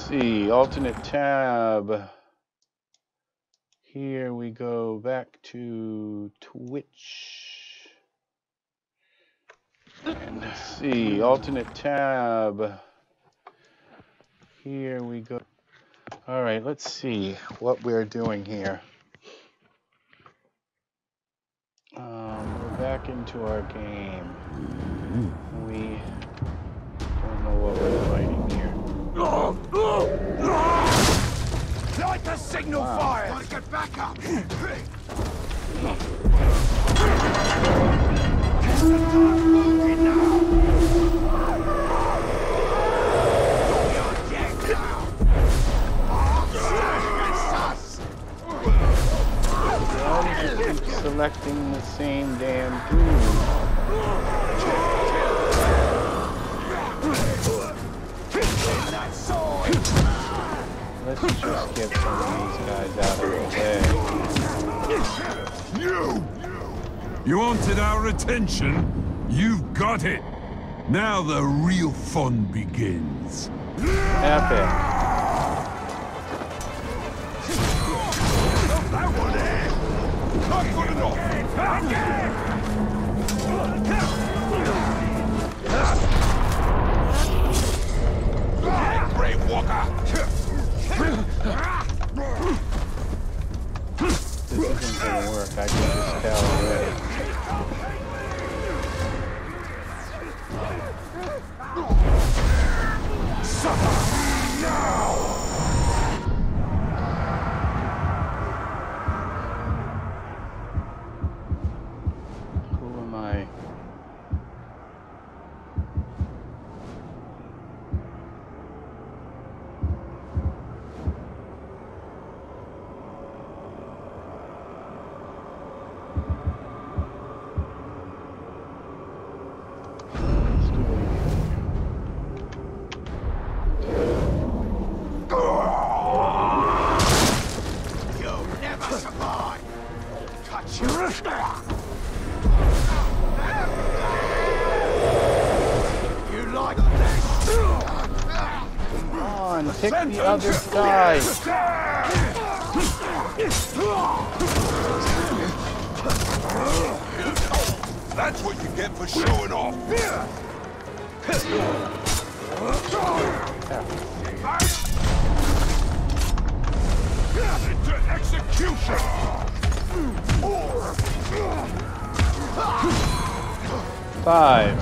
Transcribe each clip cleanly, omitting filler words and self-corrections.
see, alternate tab. Here we go back to Twitch. And let's see, alternate tab. Here we go. All right, let's see what we're doing here. We're back into our game. We don't know what we're fighting here. Light the signal fire! Gotta get back up! Why do you keep selecting the same damn dude? Let's just get some of these guys out of the way. You wanted our attention? You've got it. Now the real fun begins. Epic. Brave Walker! This isn't gonna work, I can just tell already. Suffer now! Who am I? Pick the other guy. That's what you get for showing off. Into execution. 5.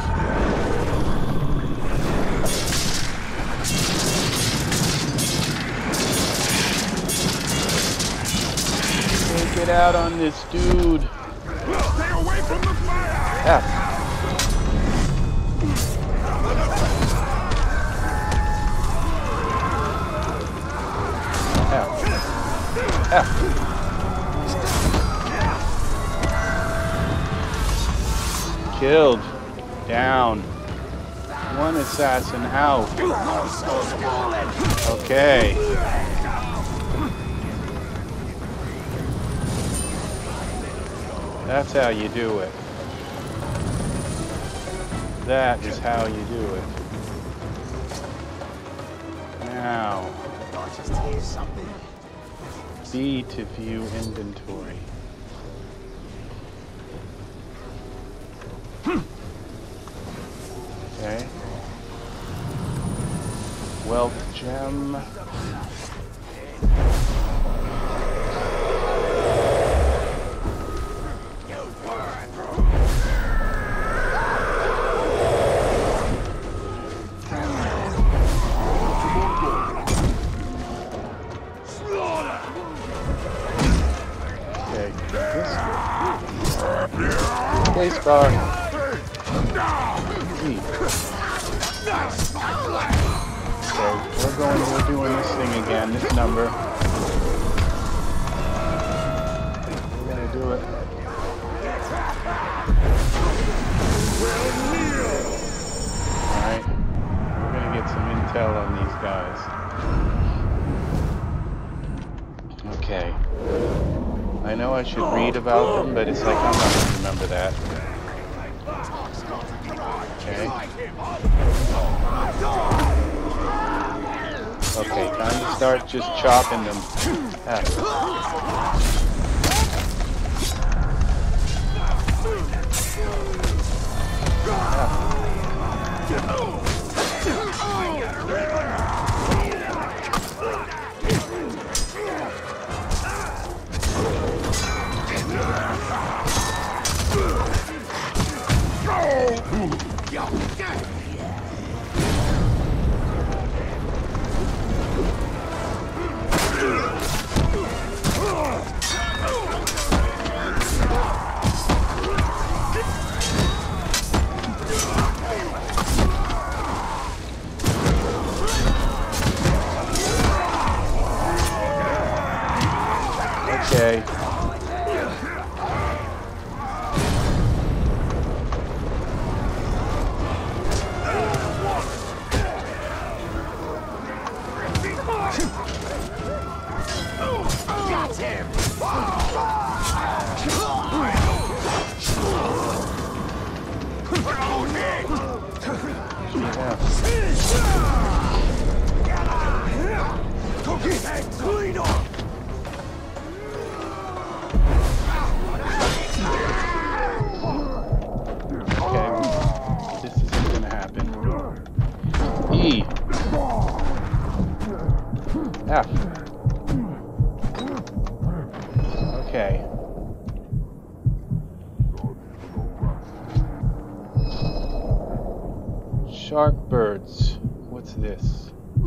Get out on this dude. Stay away from the fire. F. F. F. Killed. Down. One assassin out. Okay. That's how you do it. That is how you do it. Now, B to view inventory. Okay. Wealth gem. Spacebar. Okay, we're doing this thing again, this number. We're gonna do it. Alright, we're gonna get some intel on these guys. Okay. I know I should read about them, but it's like I'm not gonna remember that. Okay. start just chopping them. Okay. Got him! Clean up! This isn't gonna happen. E. F. Okay. Shark birds. What's this?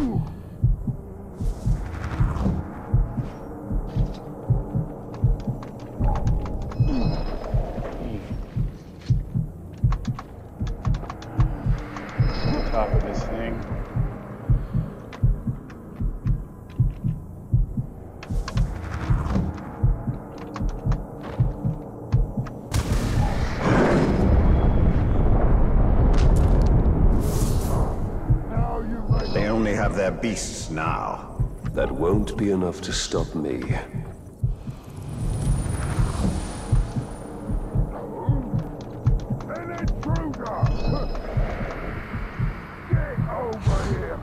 Top of this thing. They only have their beasts now. That won't be enough to stop me. An intruder! Get over here!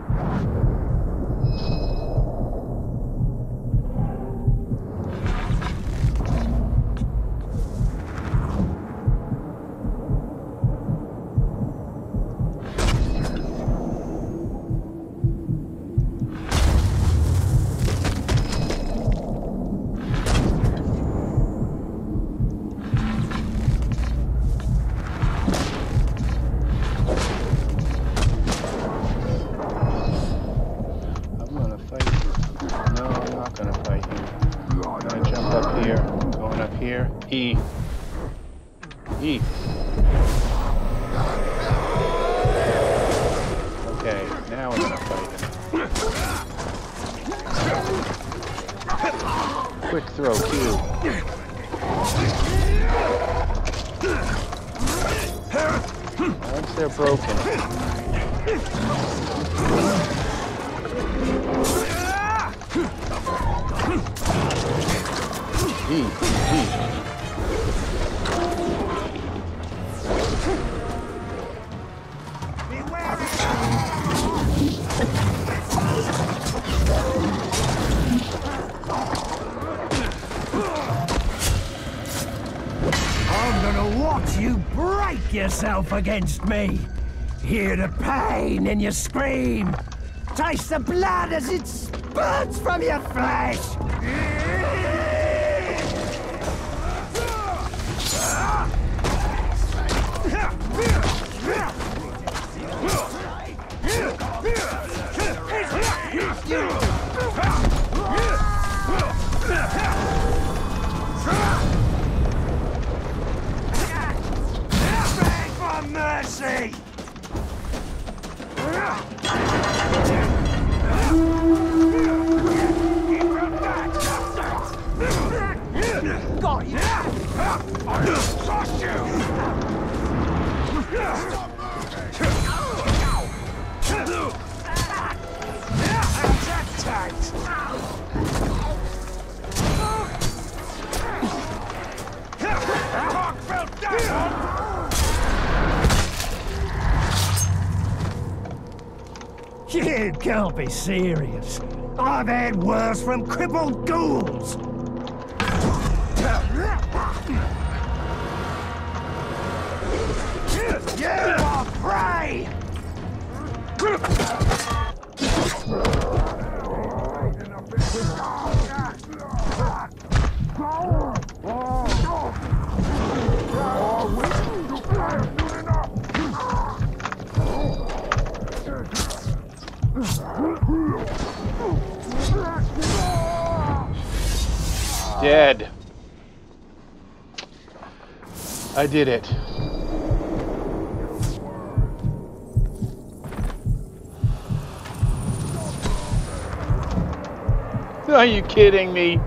E. E. Okay, now we're gonna fight him. Quick throw, Q. Once they're broken. E. I'm gonna watch you break yourself against me. Hear the pain in your scream. Taste the blood as it spurts from your flesh. Beg for mercy! Got you! I'll crush you! You can't be serious. I've had worse from crippled ghouls. You are prey! Dead. I did it. Are you kidding me?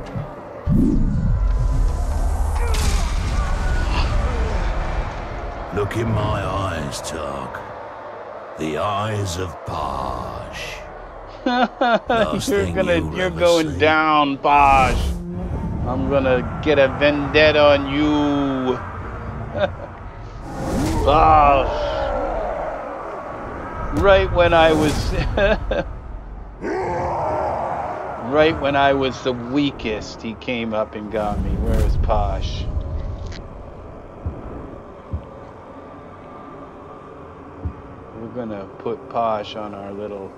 Look in my eyes, Tug. The eyes of Posh. You're going down, Posh. I'm gonna get a vendetta on you. Posh. Right when I was right when I was the weakest, he came up and got me. Where is Posh? We're gonna put Posh on our little...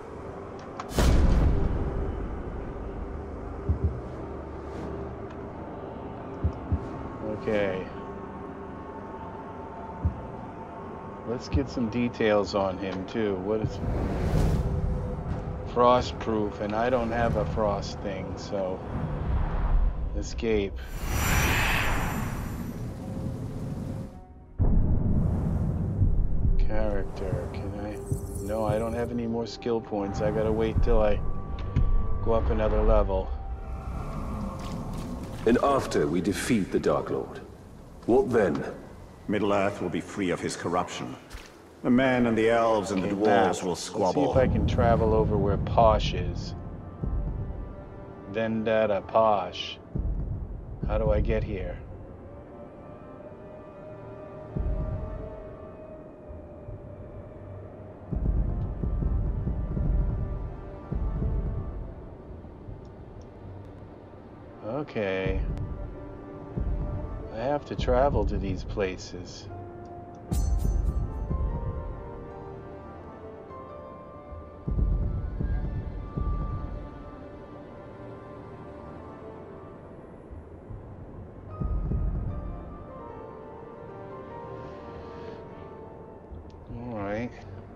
Okay. Let's get some details on him too. What is... Frostproof, and I don't have a frost thing, so... Escape. Character, can I... No, I don't have any more skill points. I gotta wait till I go up another level. And after we defeat the Dark Lord, what then? Middle-earth will be free of his corruption. The men and the elves and the dwarves will squabble. Let's see if I can travel over where Posh is. Vendetta, Posh. How do I get here? Okay. I have to travel to these places. Alright.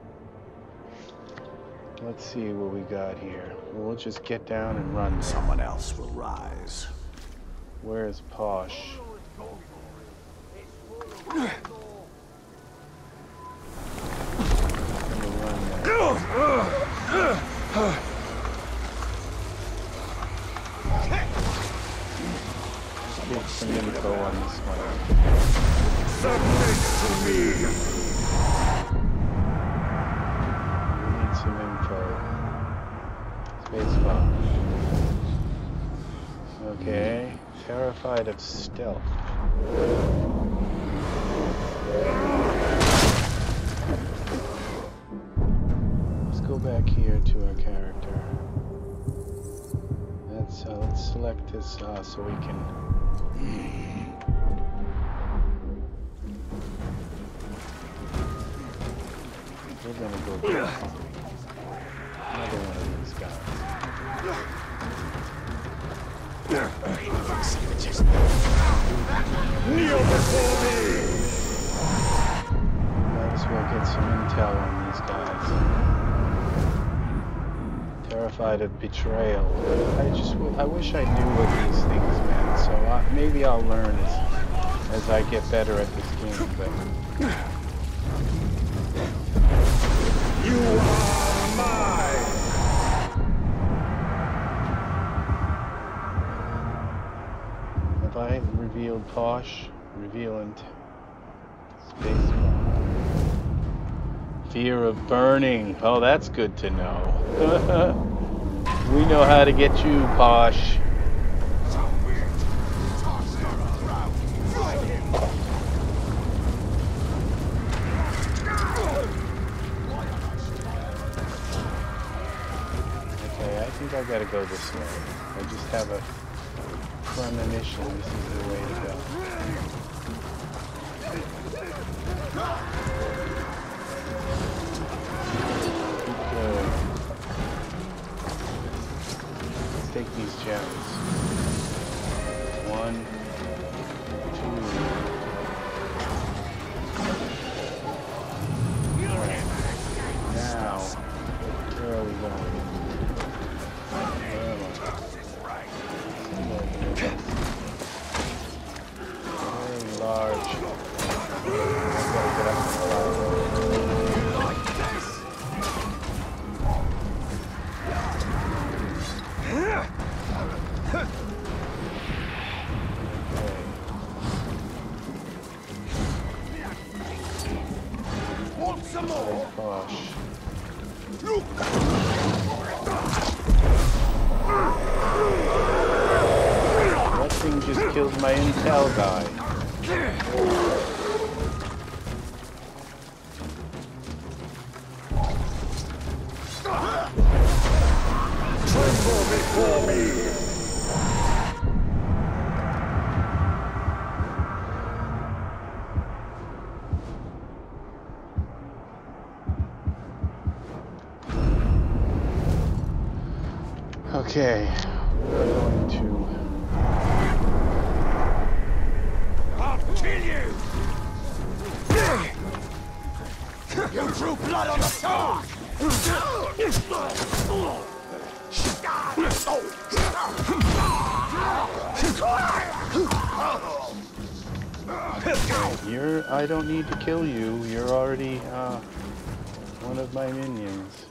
Let's see what we got here. We'll just get down and run. Someone else will rise. Where's Posh? Get some info on this one. Submit to me! We need some info. Spacebar. Okay. Terrified of stealth. Let's go back here to our character. Let's select this so we can... We're gonna go back. Another one of these guys. Kneel before me! Might as well get some intel on these guys. Terrified of betrayal. I wish I knew what these things meant, so maybe I'll learn as I get better at this game, but... You are mine! Have I revealed Posh? Revealing Spacebar. Fear of burning. Oh, that's good to know. We know how to get you, Posh. think I gotta go this way. I just have a premonition this is the way to go. Keep going. Let's take these gems. 1, 2. Now, where are we going? Very large. I gotta get up and fly. Want some more? Gosh. That thing just killed my intel guy. Tremble before me! Okay, we're going to... I'll kill you! You drew blood on the sword! I don't need to kill you. You're already, one of my minions.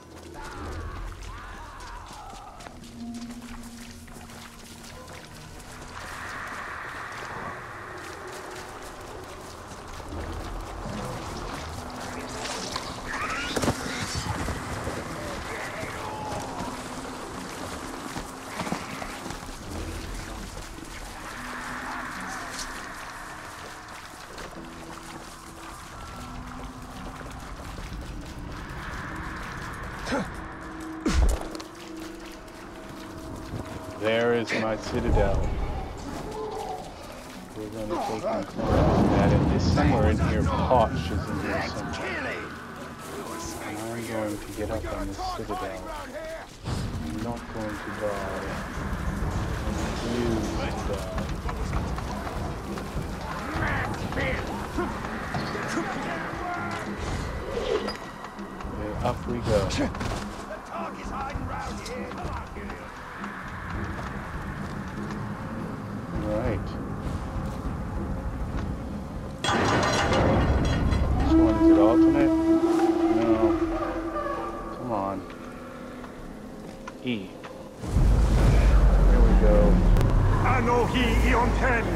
There is my citadel. We're going to take and climb that. And this somewhere in here, Posh is in here somewhere. And I'm going to get up on this citadel. I'm not going to die. You die. Okay, up we go. Right. Which one is it? Alternate? No. Come on. E. There we go. Anohi Ionten!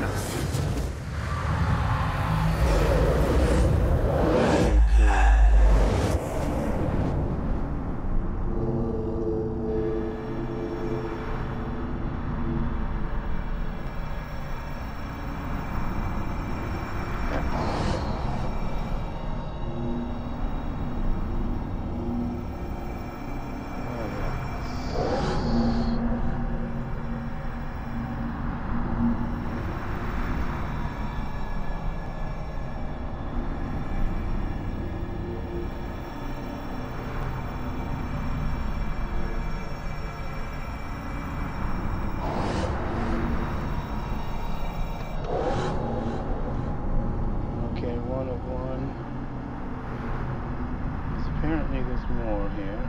Apparently there's more here.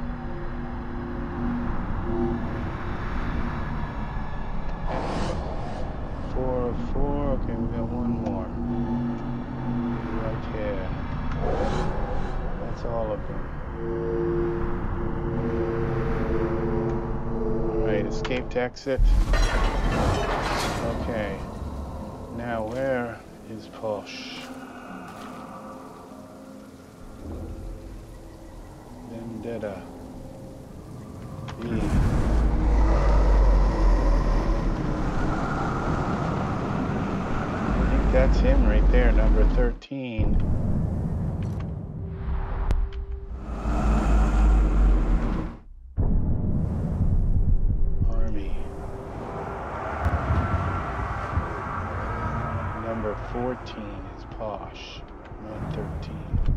Four of four. Okay, we got one more. Right here. That's all of them. Alright, escape to exit. Okay. Now where is Posh? Vendetta. B. I think that's him right there, number 13. 14 is posh, not 13.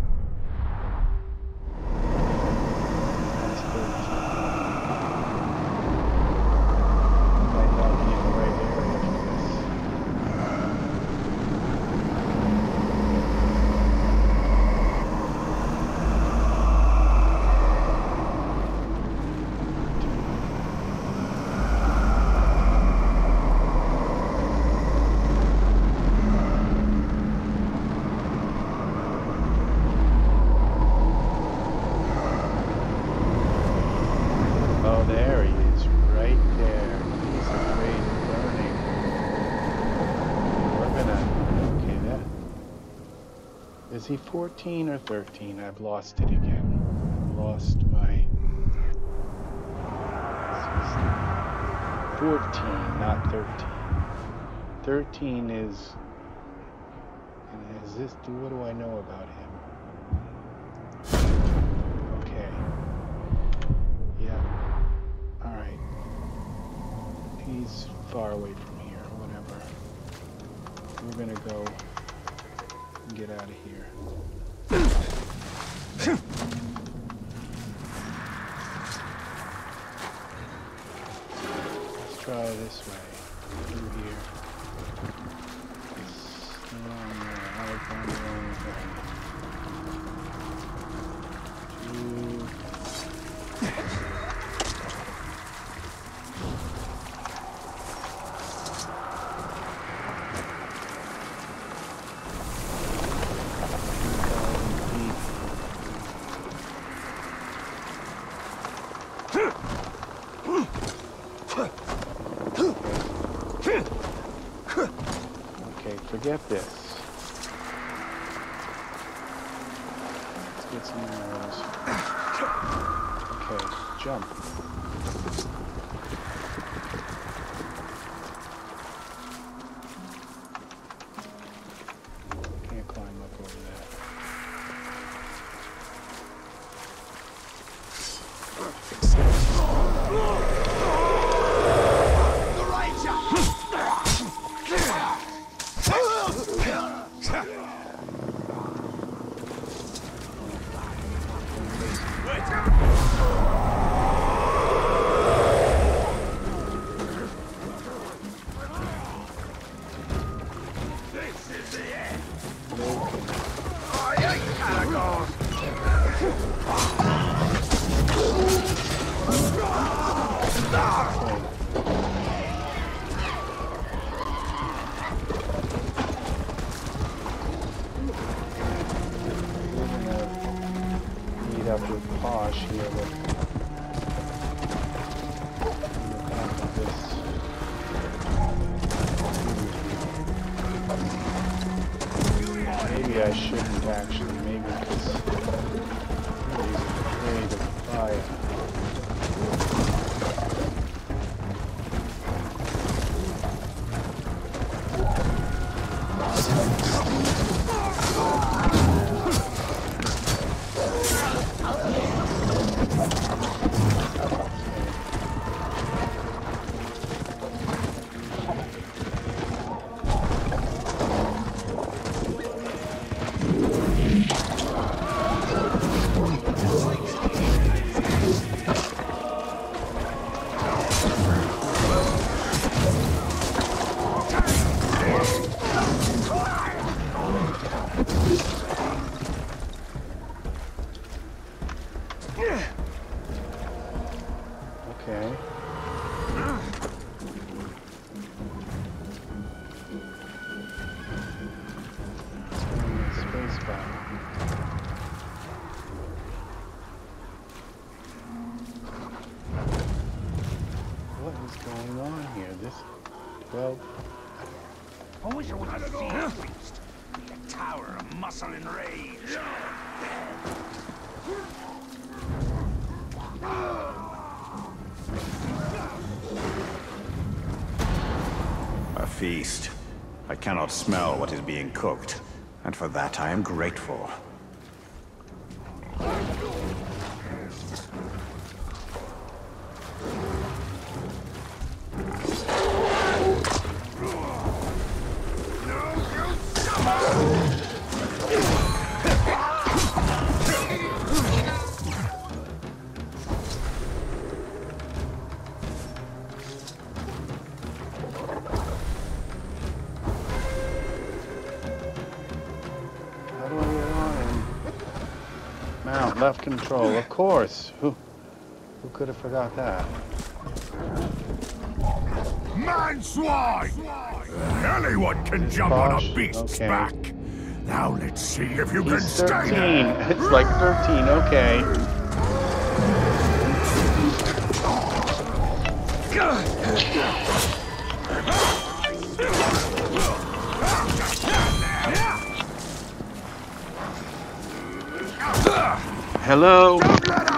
That's 13. Might not be in the right area for this. Oh, there he is, right there. He's afraid of burning. We're gonna... Okay, that... Is he 14 or 13? I've lost it again. I've lost my... This is 14, not 13. 13 is... And is this... What do I know about him? Okay. Yeah. Alright. He's far away from here, whatever. We're gonna go and get out of here. Let's try this way. Through here. I've gone the wrong way. Okay, forget this. Let's get some arrows. Okay, jump. Can't climb up over that. Up with Posh here, but maybe I shouldn't actually, maybe because he's afraid of fire. Okay. Space bar. What is going on here? This, well, I wish I would have seen a beast. A tower of muscle and rage. A feast. I cannot smell what is being cooked, and for that I am grateful. No, you left control, of course. Who could have forgot that? Man swine! Anyone can jump on a beast's back. Now let's see if you can He's stay 13. there. It's like 13, okay. Hello? Don't let